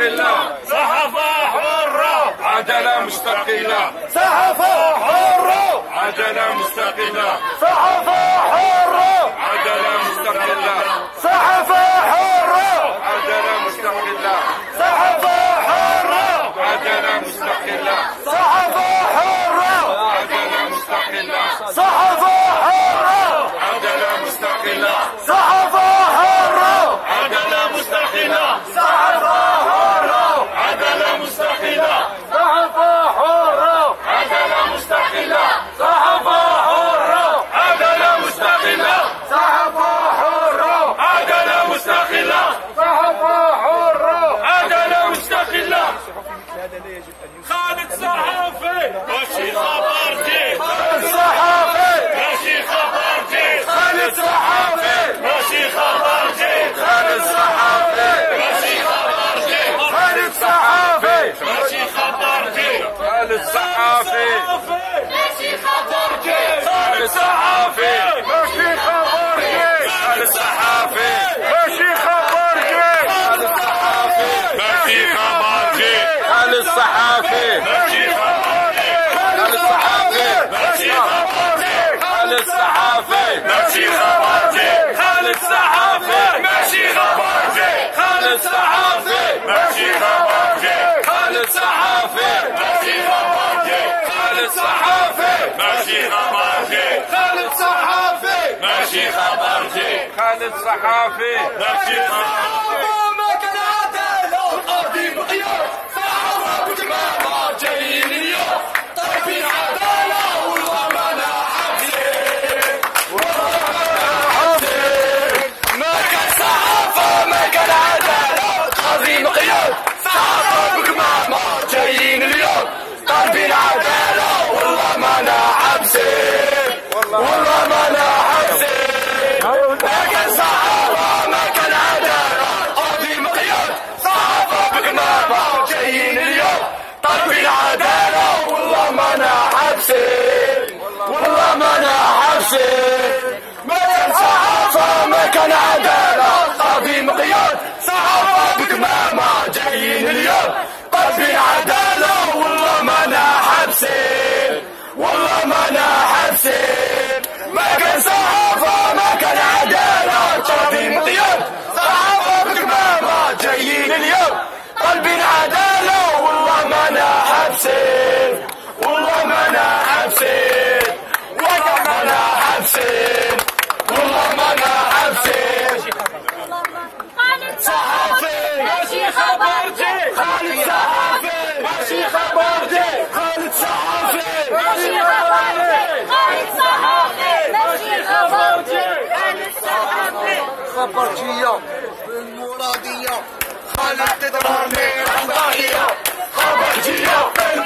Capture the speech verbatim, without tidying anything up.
مستقلة، صحافة حرة، عدالة مستقلة، صحافة حرة، عدالة مستقلة، صحافة حرة، عدالة مستقلة، صحافة حرة، عدالة مستقلة، صحافة حرة، عدالة مستقلة، صحافة حرة، عدالة مستقلة، صحافة حرة، عدالة مستقلة، صحافة حرة، عدالة مستقلة، صحافة حرة، عدالة مستقلة، صحافة حرة، عدالة مستقلة، صحافة حرة، عدالة مستقلة، صحافة حرة، عدالة مستقلة، صحافة حرة، عدالة مستقلة. خالد صحافي ماشي خبر جديد، خالد صحافي ماشي خبر جديد، خالد صحافي ماشي خبر جديد، خالد صحافي ماشي خبر جديد، خالد صحافي ماشي خبر جديد، خالد صحافي ماشي خبر جديد، خالد صحافي ماشي خبر جديد خالد صحافي ماشي خبر جديد خالد صحافي ماشي خبر جديد، خالد صحافي ماشي خبر جديد، خالد صحافي ماشي خبر جديد، خالد صحافي ماشي خبر جديد، خالد صحافي ماشي خبر جديد، خالد صحافي ماشي خبر جديد، خالد صحافي ماشي خبر جديد، خالد صحافي ماشي خبر جديد، خالد صحافي ماشي خبر جديد، خالد صحافي ماشي خبر جديد. ما كان عدالة القاضي مقياس صحافة بكمامة جايين اليوم طالبين عدالة والله ما انا حابسين والله ما انا حابسين ما كان صحافة ما كان عدالة القاضي مقياس صحافة بكمامة جايين اليوم طالبين عدالة والله ما انا حابسين والله ما انا حابسين ما كان صحافة ما كان عدالة قاضي مقياس صحافة بكمامة جايين اليوم طالبين عدالة والله ما انا حابسين والله ما انا حابسين ما كان صحافة ما كان عدالة قاضي مقياس صحافة بكمامة جايين اليوم طالبين عدالة والله ما انا حابسين والله ما انا حابسين ما كان صحافة ما كان عدالة قاضي مقياس صحافة بكمامة جايين اليوم طالبين عدالة والله ما انا حابسين والله ما انا حابسين والله ما انا حابسين والله ما انا حابسين خالد صحافي ماشي خبر جديد خالد صحافي ماشي خبر جديد خالد صحافي ماشي خبر جديد خالد صحافي ماشي خبر جديد خالد صحافي خبرجية بالمرادية خالد تضربني رمضانية خبرجية